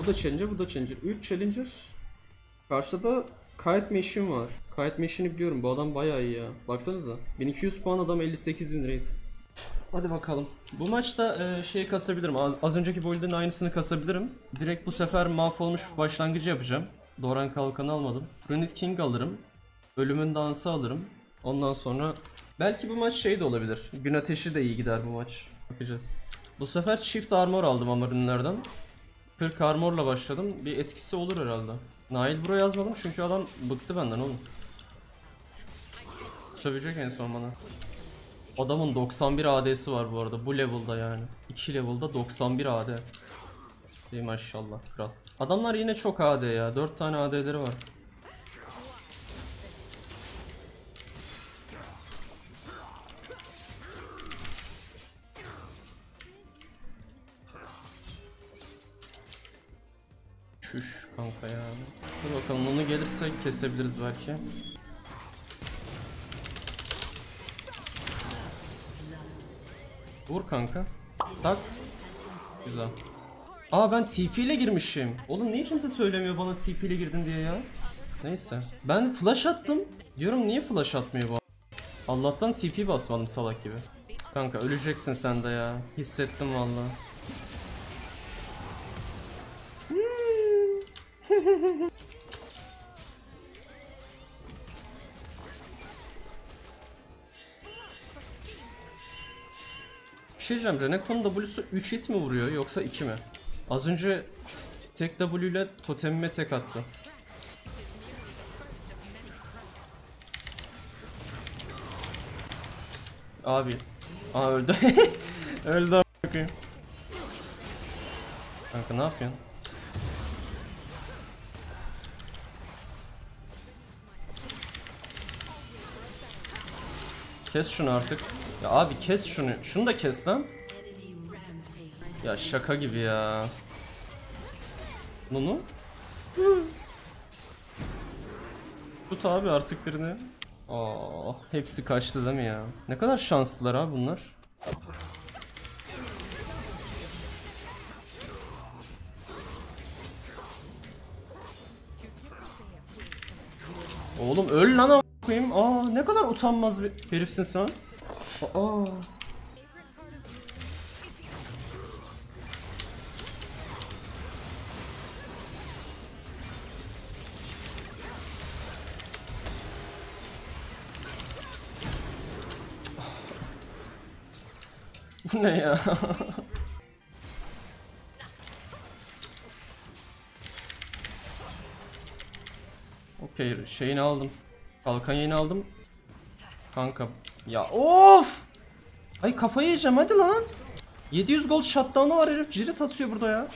da Challenger, bu da Challenger. 3 Challenger. Karşıda da Kite Machine var. Kite Machine'i biliyorum. Bu adam bayağı iyi ya. Baksanıza. 1200 puan adam, 58.000 rate. Hadi bakalım. Bu maçta şey kasabilirim. Az önceki build'in aynısını kasabilirim. Direkt bu sefer mahvolmuş başlangıcı yapacağım. Doran Kalkan'ı almadım. Trinity King alırım. Ölümün Dansı alırım. Ondan sonra belki bu maç şey de olabilir. Gün Ateşi de iyi gider bu maç. Bakacağız. Bu sefer çift armor aldım Amarinlerden. 40 armorla başladım. Bir etkisi olur herhalde. Nail Bro yazmadım çünkü adam bıktı benden oğlum. Sövecek en son bana. Adamın 91 AD'si var bu arada bu level'da yani. 2 level'da 91 AD. İyi maşallah kral. Adamlar yine çok AD ya. 4 tane AD'leri var. Şuş kanka ya. Dur bakalım, onu gelirse kesebiliriz belki. Vur kanka. Tak. Güzel. Aa, ben TP ile girmişim. Oğlum niye kimse söylemiyor bana TP ile girdin diye ya? Neyse. Ben flash attım. Diyorum niye flash atmıyor bu? Allah'tan TP basmadım salak gibi. Kanka öleceksin sen de ya. Hissettim vallahi. Bir şey diyeceğim, Renekton'un W'su 3 hit mi vuruyor yoksa 2 mi? Az önce tek W ile totemime tek attı. Abi. Aa, öldü. Öldü a**ayım. Kanka ne yapıyorsun? Kes şunu artık. Ya abi kes şunu. Şunu da kes lan. Ya şaka gibi ya. Nunu? Tut abi artık birini. Aa, hepsi kaçtı değil mi ya? Ne kadar şanslılar abi bunlar. Oğlum öl lan a**ayım. Aa, ne kadar utanmaz bir herifsin sen. Aa. Bu ne ya? Okey, şeyini aldım. Kalkan yayını aldım. Kanka. Ya of! Ay kafayı yiyeceğim hadi lan. 700 gold shutdown'u var, herif cirit atıyor burada ya.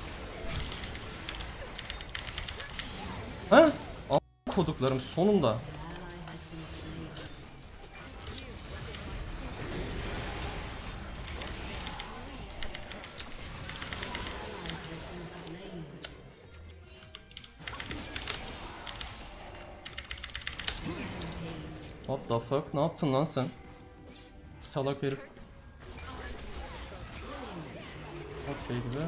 Ha? Koduklarım sonunda. What the fuck? Ne yaptın lan sen? Salak herif. Okey gibi.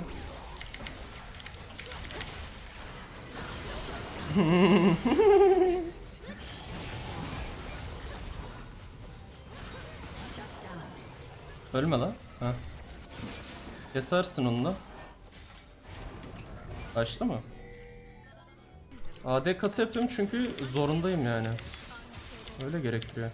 Ölme lan. Ha. Kesersin onu da. Kaçtı mı? AD katı yapıyorum çünkü zorundayım yani. Öyle gerekiyor.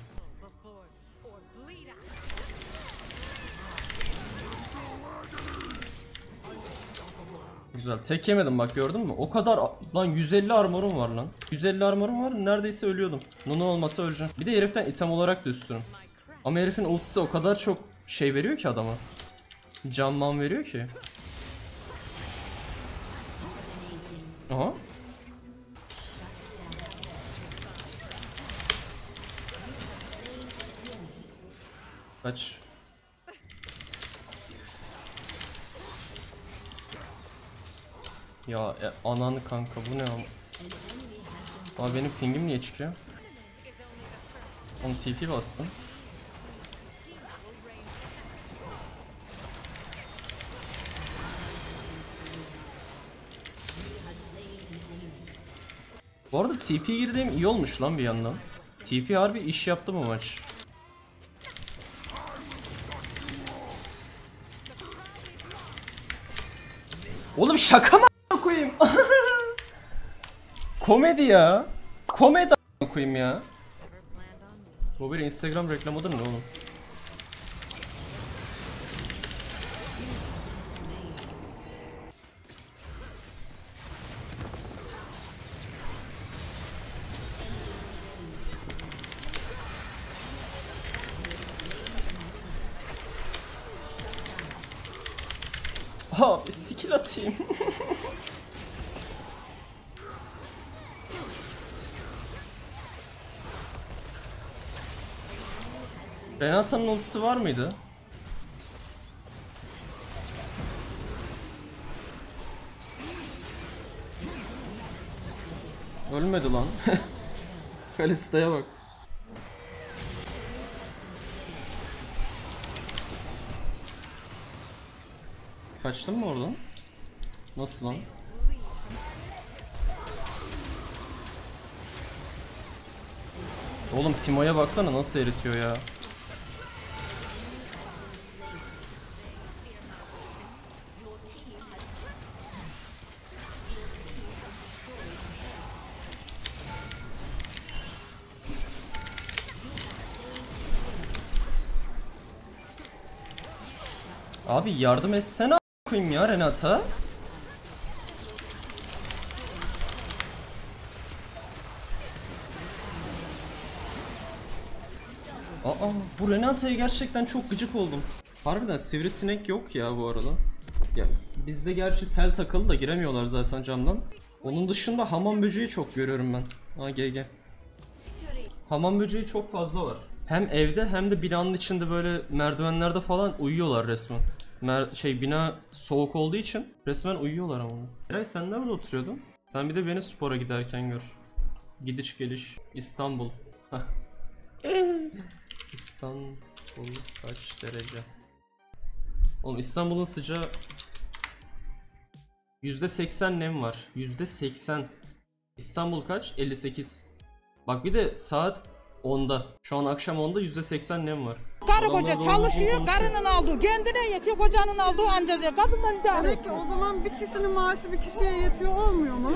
Güzel. Tek yemedim bak, gördün mü? O kadar lan, 150 armorum var lan. 150 armorum var, neredeyse ölüyordum. Nunu olmasa öleceğim. Bir de heriften item olarak da üstünüm. Ama herifin ultisi o kadar çok şey veriyor ki adama. Canman veriyor ki. Aha. Kaç. Ya ananı kanka, bu ne ama. Abi benim pingim niye çıkıyor? Onu TP bastım. Bu arada TP girdiğim iyi olmuş lan bir yandan. TP harbi iş yaptı bu maç. Oğlum şaka mı koyayım? Komedi ya. Komedi koyayım ya. Bu bir Instagram reklamıdır ne oğlum? Ha bir skill atayım. Renata'nın ultisi var mıydı? Ölmedi lan. Kalista'ya bak. Kaçtın mı oradan? Nasıl lan? Oğlum Timo'ya baksana nasıl eritiyor ya. Abi yardım etsene a**ayım ya Renata. Bu Renata'ya gerçekten çok gıcık oldum. Harbiden sivrisinek yok ya bu arada. Ya bizde gerçi tel takılı da giremiyorlar zaten camdan. Onun dışında hamam böceği çok görüyorum ben. Ha GG. Hamam böceği çok fazla var. Hem evde hem de binanın içinde böyle merdivenlerde falan uyuyorlar resmen. Bina soğuk olduğu için resmen uyuyorlar ama. Eray sen nerede oturuyordun? Sen bir de beni spora giderken gör. Gidiş geliş İstanbul. İstanbul kaç derece? Oğlum İstanbul'un sıcağı %80 nem var. %80. İstanbul kaç? 58. Bak bir de saat 10'da. Şu an akşam 10'da %80 nem var. Karı koca çalışıyor, karının aldığı kendine yetiyor, kocanın aldığı anca diyor. Kadınlar idare Peki o zaman bir kişinin maaşı bir kişiye yetiyor olmuyor mu?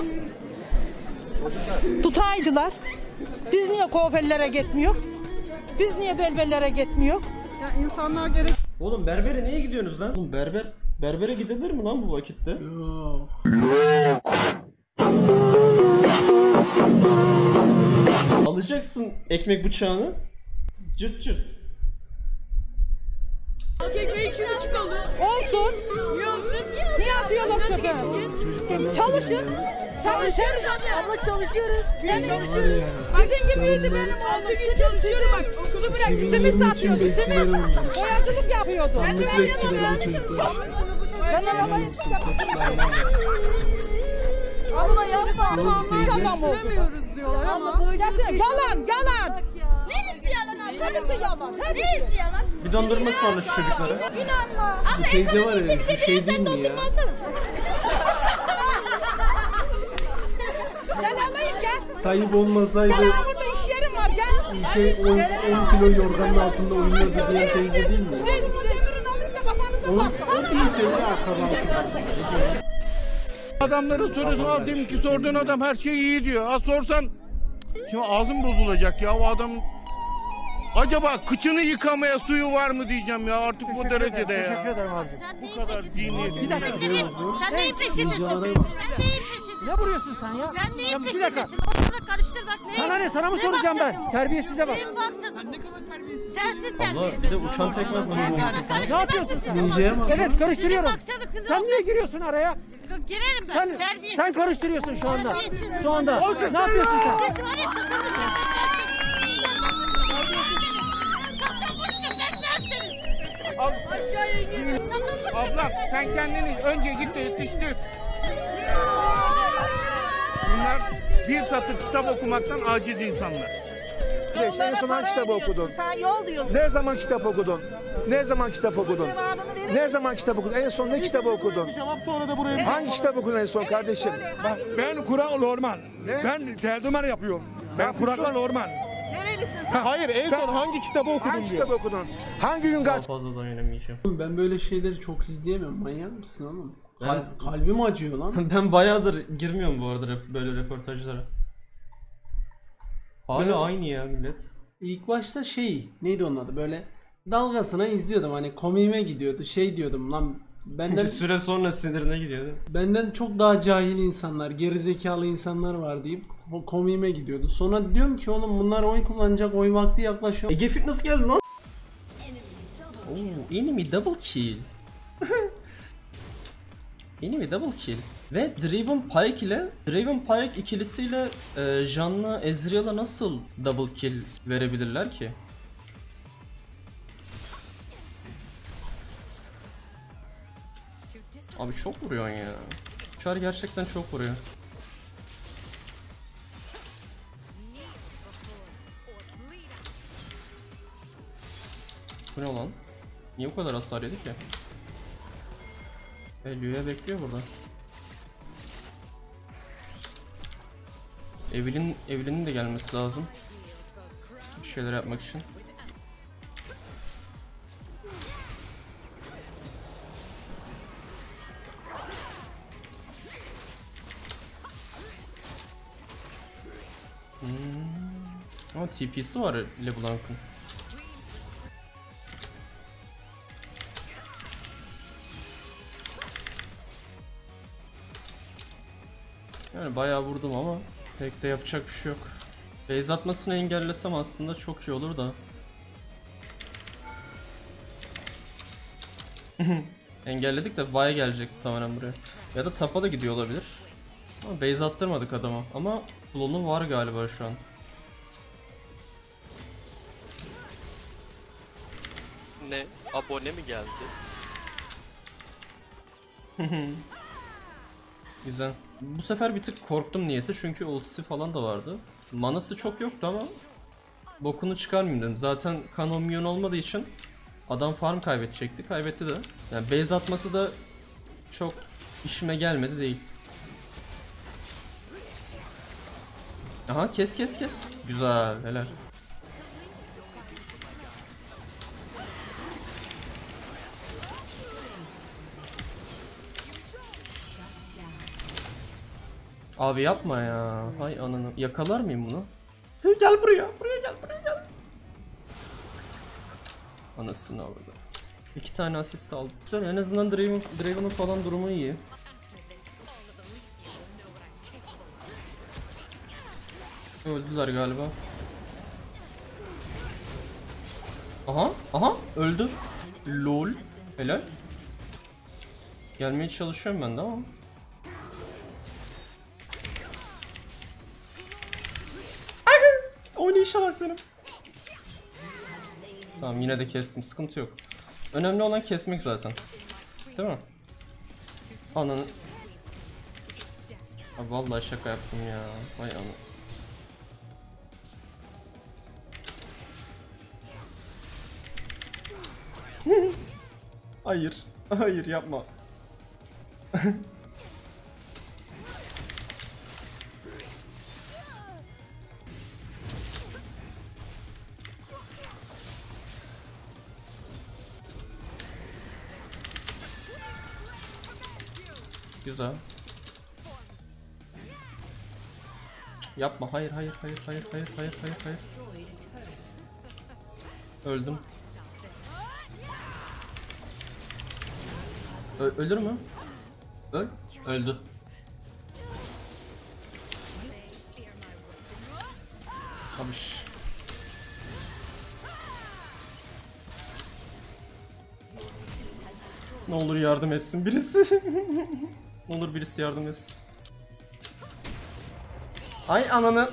tutaydılar. Biz niye kuaförlere gitmiyor? Biz niye belbellere gitmiyor? Ya insanlar gerek... Oğlum berbere niye gidiyorsunuz lan? Oğlum berbere gidilir mi lan bu vakitte? Yok. Alacaksın ekmek bıçağını. Cırt cırt. Ekmeği 2,5 oldu. Olsun. Yiyorsun. Niye atıyorlar çöpe? Çalışın. Çalışıyoruz abla çalışıyoruz. Benim Çalışıyoruz. sizin gibiydi benim 6 gün çalışıyorum bak. Okulu bıraktım. simit satıyordu, simit. Boyacılık yapıyordu. Ben de ben çalışıyorum. Ben arabayı Abla yapma. Şaka mı oldu? Bilemiyoruz diyorlar ama... Gerçekten yalan. Neresi yalan abla? Neresi yalan? Neresi yalan? Bir dondurma ısmarla şu çocuklara. İnanma. Abla teyze var ya şu şey değil mi ya? Gel alayım gel. Tayyip olmasaydı Gel abi burada iş yerim var gel. ülke 10 kilo yorganın altında oynuyordu diye teyze değil mi? Demirin alayım da kafanızı O değil senin akrabası. Adamlara soruyorsun abi demin ki sorduğun adam her şey iyi diyor. Ha sorsan şimdi ağzım bozulacak ya o adam. Acaba kıçını yıkamaya suyu var mı diyeceğim ya artık bu derecede ya. Teşekkür ederim abi. Bu kadar zihniyet. Sen neyin peşindesin? Sen neyin peşindesin? Ne vuruyorsun sen ya? Sen neyin Bir dakika. peşindesin? Ortalığı karıştır bak. Sana ne? Sana mı soracağım ben? Terbiyesize bak. Sen ne kadar terbiyesiz. Sensin Abla terbiyesiz. bir de uçan tekme atmanı Ne yapıyorsun sen? Ninja'ya bak. Evet karıştırıyorum. Baksana kızım. Sen niye giriyorsun araya? Girerim ben. Sen Terbiyesiz. sen karıştırıyorsun şu anda. Şu anda. Ne yapıyorsun sen? Sen var ya sakın. Aşağıya iniyorsun. Ablam sen kendini önce git de yetiştir. Bunlar bir satır kitap okumaktan aciz insanlar. En son hangi kitabı okudun? Sen yol diyorsun. Ne zaman kitap okudun? Ne zaman kitap okudun? Cevabını Ne zaman kitap okudun? En son ne kitabı okudun? Cevap sonra da buraya. Hangi kitap okudun en son kardeşim? Bak ben Kur'an Orman. Ben tercüman yapıyorum. Ben Kur'an Orman. Nerelisin sen? Hayır, en son hangi kitabı okudun Hangi diyor. kitabı okudun? Hangi gün Daha gazete? fazla dayanamayacağım. Ben böyle şeyleri çok izleyemiyorum. Manyak mısın oğlum? Ben- Kalbim acıyor lan. Ben bayağıdır girmiyorum bu arada böyle röportajlara. Hala Böyle- aynı ya millet. İlk başta neydi onun adı, böyle dalgasına izliyordum, hani komiğime gidiyordu, diyordum lan benden Bir süre sonra sinirine gidiyordu. benden çok daha cahil insanlar, gerizekalı insanlar var deyip komiğime gidiyordu. Sonra diyorum ki oğlum bunlar oy kullanacak, oy vakti yaklaşıyor. Ege Fitness geldi lan. Oo, enemy double kill. Enemy double kill. Ve Draven Pike ikilisiyle Jan'la Ezreal'a nasıl double kill verebilirler ki? Abi çok vuruyorsun ya. Çar gerçekten çok vuruyor. Bu ne lan? Niye bu kadar hasar yedi ki? Lüya bekliyor burada. Evelyn'in de gelmesi lazım. Bir şeyler yapmak için. Ama TP'si var LeBlanc'ın. Yani bayağı vurdum ama pek de yapacak bir şey yok. Base atmasını engellesem aslında çok iyi olur da. Engelledik de V'ye gelecek tamamen buraya. Ya da tapa da gidiyor olabilir. Ama base attırmadık adama. Ama klonu var galiba şu an. Ne? Abone mi geldi? Güzel. Bu sefer bir tık korktum niyeyse çünkü ultisi falan da vardı. Manası çok yoktu ama bokunu çıkarmayayım dedim. Zaten Kanon Minyon olmadığı için adam farm kaybedecekti. Kaybetti de. Yani base atması da çok işime gelmedi değil. Aha kes. Güzel, helal. Abi yapma ya. Hay ananı. Yakalar mıyım bunu? Gel buraya. Buraya gel. Anasını aldı. 2 tane asist aldım. Güzel, en azından Draven'ın falan durumu iyi. Öldüler galiba. Aha öldü. Lol. Helal. Gelmeye çalışıyorum ben de ama. Oynayışa bak benim. Tamam yine de kestim, sıkıntı yok. Önemli olan kesmek zaten. Değil mi? Ananı. Abi vallahi şaka yaptım ya. Vay ana. Hayır. Hayır yapma. Güzel. Yapma. Hayır. Öldüm. Ölür mü? Öldü. Abiş. Ne olur yardım etsin birisi. Ne olur birisi yardım etsin. Ay ananı.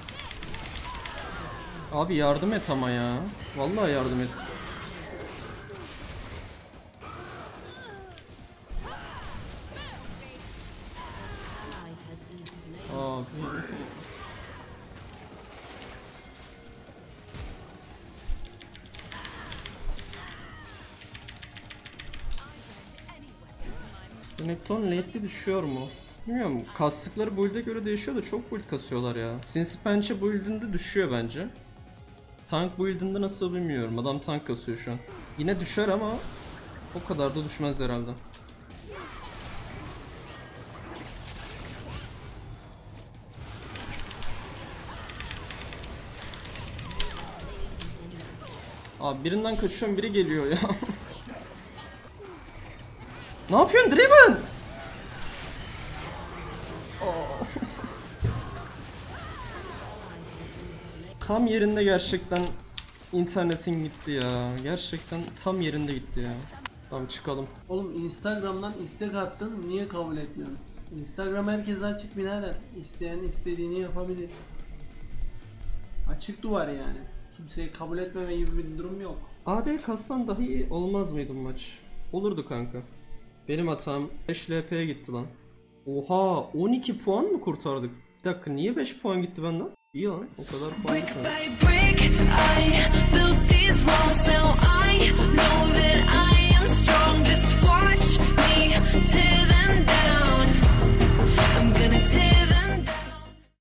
Abi yardım et ama ya. Vallahi yardım et. Renekton late'li düşüyor mu? Bilmiyorum. Kastıkları build'e göre değişiyor da çok build kasıyorlar ya. Sinsi Pençe build'inde düşüyor bence. Tank build'inde nasıl bilmiyorum. Adam tank kasıyor şu an. Yine düşer ama o kadar da düşmez herhalde. Abi birinden kaçıyorum, biri geliyor ya. Ne yapıyorsun Draven? Tam yerinde gerçekten internetin gitti ya. Gerçekten tam yerinde gitti ya. Tamam çıkalım. Oğlum Instagram'dan istek attın, niye kabul etmiyorsun? Instagram herkese açık birader. İsteyen istediğini yapabilir. Açık duvar yani. Kimseyi kabul etmeme gibi bir durum yok. AD kassam daha iyi olmaz mıydı maç? Olurdu kanka. Benim hatam 5 LP'ye gitti lan. Oha 12 puan mı kurtardık? Bir dakika niye 5 puan gitti benden? İyi lan o kadar puan gitmedi.